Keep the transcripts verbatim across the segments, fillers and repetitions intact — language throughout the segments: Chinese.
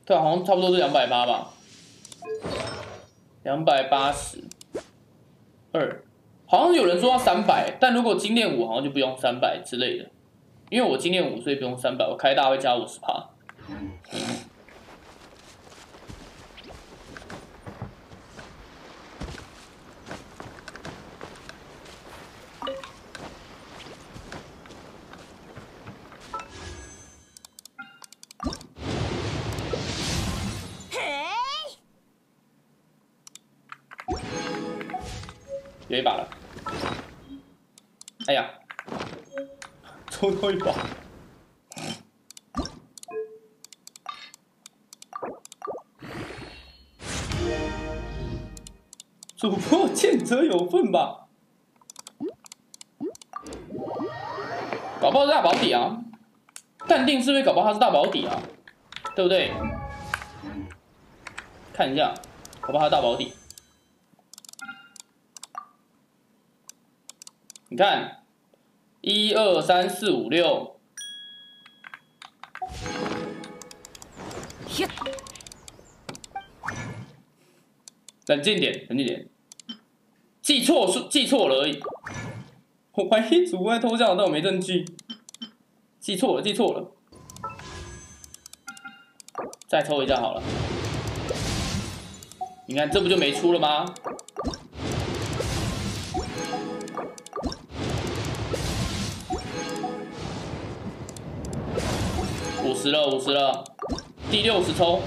对啊，好像差不多是两百八吧，两百八十二，好像有人说要三百，但如果精炼五好像就不用三百之类的，因为我精炼五所以不用三百，我开大会加五十趴。有一把了，哎呀，抽到一把，主播见者有份吧？搞不好是大保底啊，淡定是不是搞不好他是大保底啊？对不对？看一下，搞不好他大保底。你看，一二三四五六，冷静点，冷静点，记错是记错了而已。我怀疑主播在偷笑，但我没证据。记错了，记错了，再抽一下好了。你看，这不就没出了吗？五十了，五十了，第六十抽，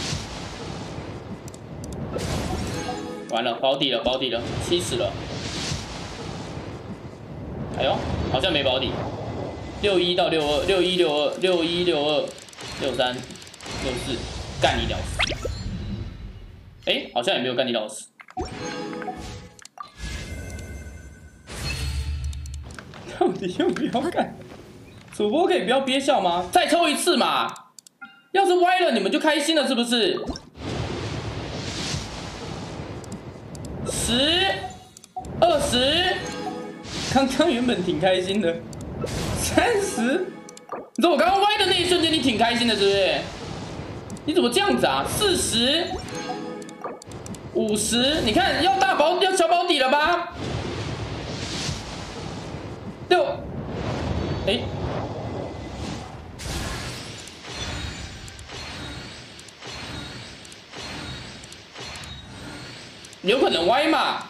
完了，保底了，保底了，七十了。哎呦，好像没保底。六一到六二，六一六二，六一六二，六三，六四，干你屌丝！哎，好像也没有干你屌丝。到底要不要干？主播可以不要憋笑吗？再抽一次嘛！要是歪了，你们就开心了，是不是？十、二十，刚刚原本挺开心的。三十，你说我刚刚歪的那一瞬间，你挺开心的，是不是？你怎么这样子啊？四十、五十，你看要大保要小保底了吧？六，哎。有可能歪嘛？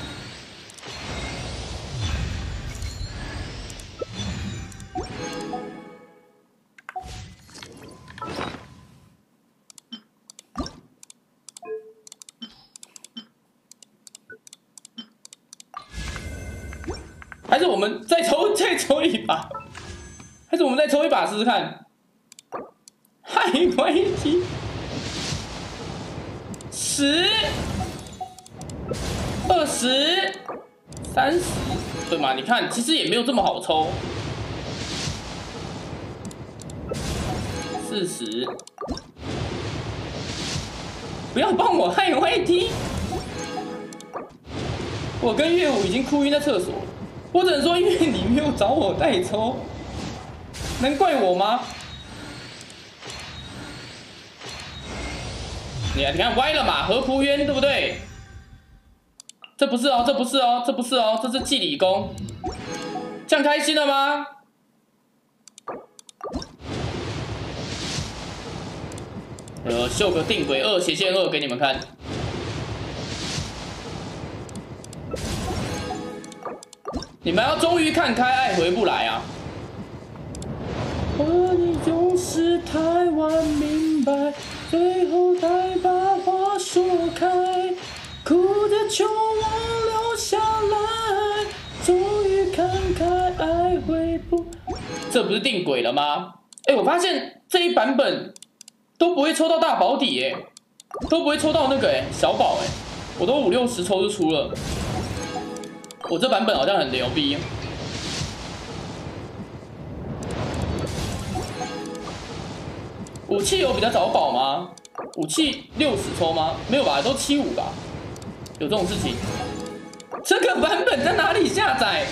还是我们再抽再抽一把？还是我们再抽一把试试看？嗨，歪题，十。二十、三十，对吗？你看，其实也没有这么好抽。四十，不要帮我害歪题！我跟岳武已经哭晕在厕所，我只能说，因为你没有找我代抽，能怪我吗？你看，你看歪了嘛，何苦冤，对不对？这不是哦，这不是哦，这不是哦，这是祭礼功。这样开心了吗？呃，秀个定轨二斜线二给你们看。你们要终于看开，爱回不来啊！和你就是太晚明白，最后再把话说开。哭着求我留下来，终于看开，爱回不。这不是定轨了吗？哎，我发现这一版本都不会抽到大保底耶，都不会抽到那个哎小宝哎，我都五六十抽就出了。我这版本好像很牛逼。武器有比较早保吗？武器六十抽吗？没有吧，都七五吧。有这种事情？这个版本在哪里下载？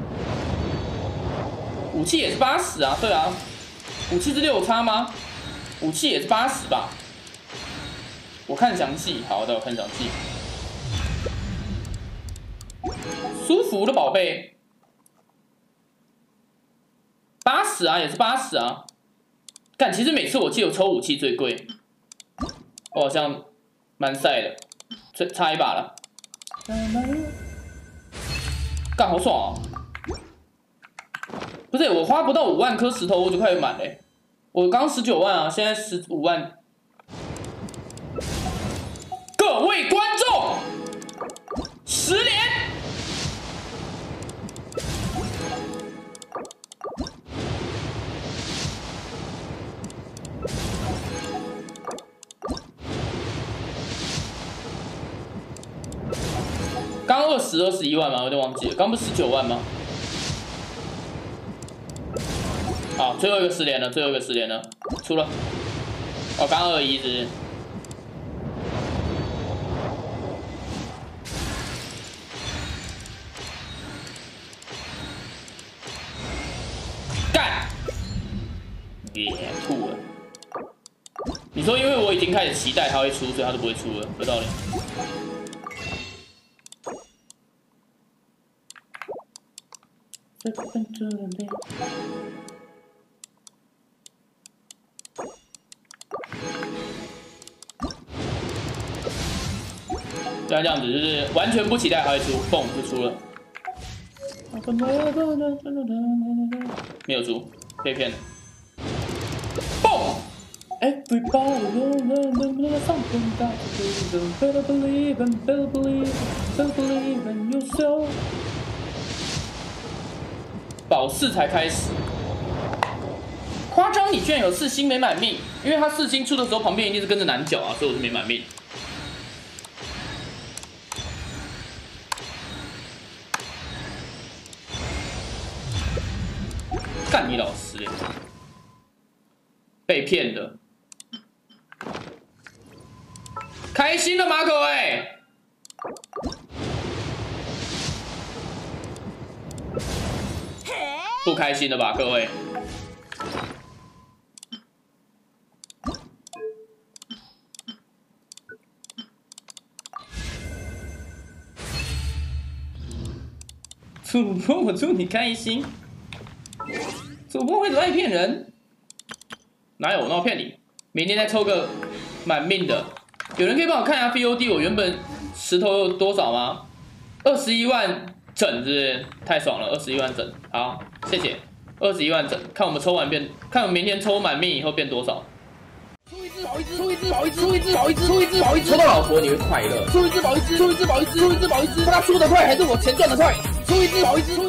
武器也是八十啊，对啊，武器是六叉吗？ 武器也是八十吧？我看详细，好的，我看详细。舒服的宝贝，八十啊，也是八十啊。干，其实每次我记得我抽武器最贵，我好像蛮晒的，差差一把了。干，好爽啊！不是，我花不到五万颗石头我就快满嘞、欸。我刚十九万啊，现在十五万。各位观众，十连。刚二十二十一万吗？我有点忘记了，刚不是十九万吗？好，最后一个十连了，最后一个十连了，出了。哦，刚二一是。干！别吐了。你说，因为我已经开始期待它会出，所以它都不会出了，有道理。对啊，这样子就是完全不期待它会出，蹦就出了。没有出，被骗了。蹦 ！Everybody know something that you better believe and better believe, better believe in yourself。保四才开始，夸张！你居然有四星没满命，因为他四星出的时候旁边一定是跟着男角啊，所以我是没满命。干你老师嘞！被骗的，开心了吗，各位？不开心了吧，各位？主播，我祝你开心。主播为什么爱骗人？哪有？那我骗你？明天再抽个满命的。有人可以帮我看一下 V O D， 我原本石头有多少吗？二十一万整，是不是？太爽了，二十一万整。好，谢谢。二十一万整，看我们抽完变，看我们明天抽满命以后变多少。出一只保一只，出一只保一只，出一只保一只，出一只保一只。抽到老婆你会快乐。出一只保一只，出一只保一只，出一只保一只。他出的快还是我钱赚的快？出一只保一只。